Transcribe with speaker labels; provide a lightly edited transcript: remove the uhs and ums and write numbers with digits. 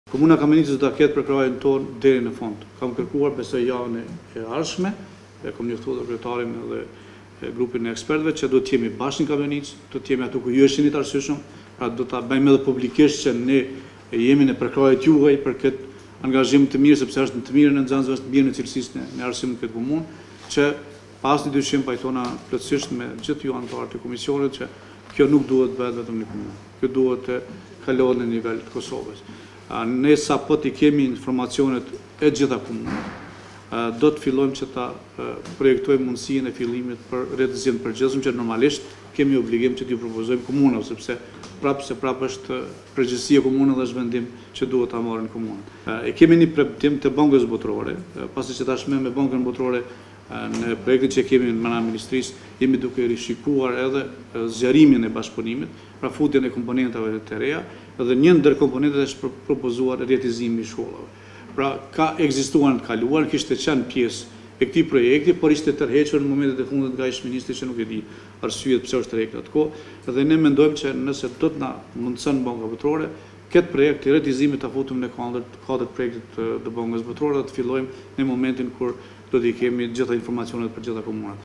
Speaker 1: Komuna Kamenici do ta ketë për krajën tonë deri në fund. Kam kërkuar besoj javën e ardhshme, kam njoftuar kryetarin dhe grupin e ekspertëve që do të jemi bashkë në Kamenic, do të jemi aty ku ju jeni të arsyeshëm, pra do ta bëjmë edhe publikisht që ne jemi në përkrahjet juaj për këtë angazhim të mirë, sepse është në të mirën e nxënësve, është bie në cilësisë në arsimën këtë komunë, që pas një dyshim pajtona plotësisht me gjithë ju anëtarët e komisionit që kjo nuk duhet bëhet vetëm në komunë. Kjo duhet të kalohet në nivel të Kosovës. Ne sa po t'i kemi informacionet e gjitha komunët, do të fillojmë që ta projektojmë mundësinë e fillimit për reduksion të përgjithshëm që normalisht kemi obligim që t'ju propozojmë komunave, sepse prapë është përgjegjësia e komunës dhe është vendim që duhet ta marrin komunat. E kemi një premtim të bankës botërore, pasi që tashmë me bankën botërore në projektin që kemi në mana ministrisë, jemi duke rishikuar edhe zgjerimin e bashkëpunimit, pra futjen e komponentave të reja, dhe një ndër komponentet është propozuar rjetëzimi i shkollave. Pra ka ekzistuar në të kaluar, kishte qenë pjesë e këtij projekti, por ishte tërhequr në momentet e fundit nga ish-ministri që nuk e di arsyet pse është tërhequr atko, dhe ne mendojmë që nëse do të na mundson Banka Botërore, këtë projekt i rretizimit ta futum në kuadër projektit të Bankës Botërore dhe të fillojmë në momentin kur do t'i kemi gjitha informacionet për gjitha komunat.